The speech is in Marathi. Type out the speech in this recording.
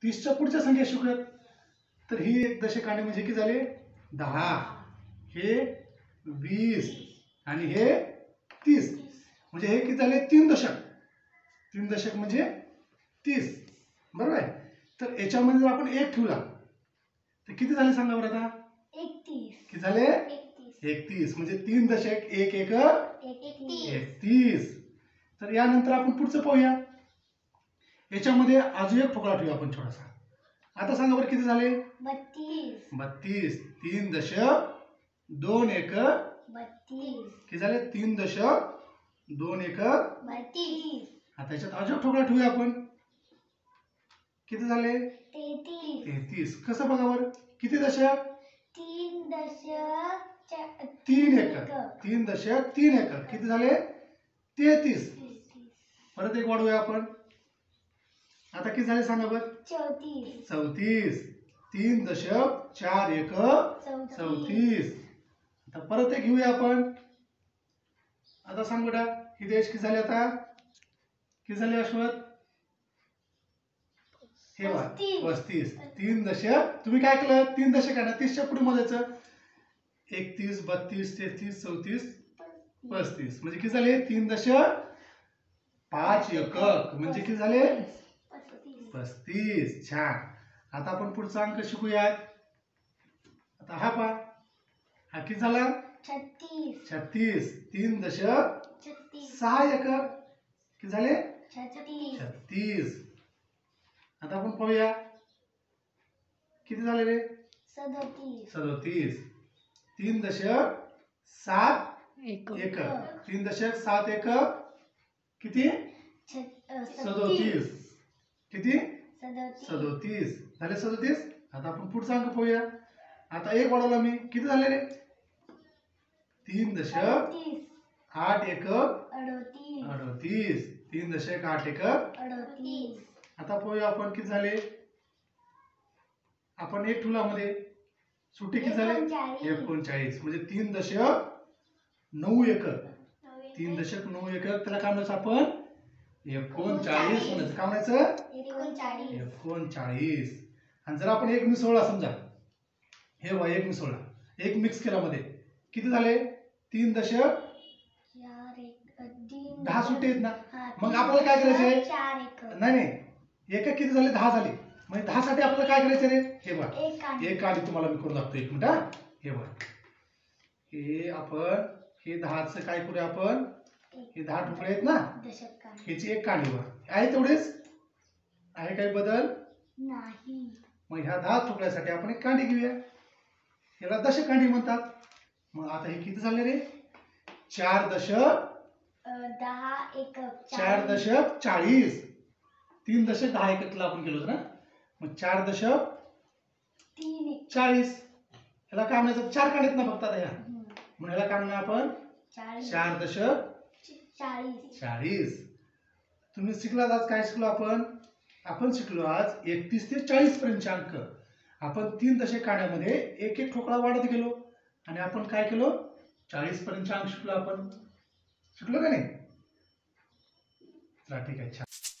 30च्या पुढच्या संख्या शिकूयात. तर ही एक दशक आणि म्हणजे किती झाले 10, हे 20 आणि हे 30. म्हणजे हे किती झाले 3 दशक. 3 दशक म्हणजे 30, बरोबर आहे. तर याच्यामध्ये जर आपण 1 ठेवला तर किती झाले सांगा बरं आता. 31. किती झाले 31. म्हणजे 3 दशक 1 1 31. तर यानंतर आपण पुढचं पाहूया. याच्यामध्ये अजून एक ठोकळा ठेवूया आपण छोटासा. आता सांगा बरं किती झाले 32. 3 दशक 2 1 32. किती झाले 3 दशक 2 1 32. आता याच्यात अजून एक ठोकळा ठेवूया आपण. किती झाले 33. 33. कसं बघा बरं किती दशक 3 दशक 3 1 3 दशक 3 1 किती झाले 33. परत एक वाढवूया आपण. आता किती झाले सांगा बरं 34. 34. 3 दशक 4 1 34. आता परत एक घेऊया आपण. आता सांग बेटा ही देश किती झाले आता किती झाले अश्वत हे बघा 35. 3 दशक तुम्ही काय केलं 3 दशक आहे ना 30च्या पुढे मोजायचं. 31 32 33 34 35. म्हणजे किती झाले 3 दशक 5 एकक म्हणजे किती झाले 35. छान. आता आपण पुढचा अंक शिकूयात. आता हा पहा हा किती झाला 36. 3 दशक 6 एकक किती झाले 36. आता आपण पाहूया किती झाले रे 37. 3 दशक 7 एकक 3 दशक 7 एकक किती 37. किती 37 झाले 37. आता आपण पुढचा अंक पाहूया. आता एक वाढवला मी किती झाले रे 3 दशक 8 एकक 38. 3 दशक 8 एकक 38. आता पाहूया आपण किती झाले. आपण एक ठेवला मध्ये सुट्टी किती झाले 39. म्हणजे 3 दशक 9 एकक 3 दशक 9 एकक त्याला काय म्हणायचं आपण 39 म्हणायचं. काय म्हणायचं 39. आणि जर आपण एक मिसळला समजा हे बघा एक मिसळला एक मिक्स केला मध्ये किती झाले 3 दशक 10 सुट्टे आहेत ना. मग आपल्याला काय करायचंय नाही एकक किती झाले 10 झाले. म्हणजे 10 साठी आपल्याला काय करायचं रे हे बघा एक काढी तुम्हाला मी करून दाखवतो. 1 मिनिट. हे बघा हे आपण हे 10चं काय करूया आपण हे 10 तुकडे आहेत ना ह्याची एक कांडी बघा आहे तेवढेच आहे काही बदल नाही. मग ह्या 10 तुकड्यासाठी आपण एक कांडी घेऊया. याला दशक कांडी म्हणतात. मग आता हे किती झाले रे 4 दशक 10 एकक 4 दशक 40. 3 दशक 10 एककला आपण केलं होतं ना. मग 4 दशक 3 40 ह्याला काय म्हणायचं 4 कांडी आहेत ना फक्त आता ह्या म्हणून ह्याला काय म्हणणार आपण 4 दशक 40. तुम्ही शिकलात आज काय शिकलो आपण शिकलो आज 31 ते 40 पर्यंतचे अंक. आपण 3 दशक काढ्यामध्ये एक एक ठोकळा वाढत गेलो आणि आपण काय केलो 40 पर्यंतचे अंक शिकलो. आपण शिकलो का नाही. चला ठीक आहे छान.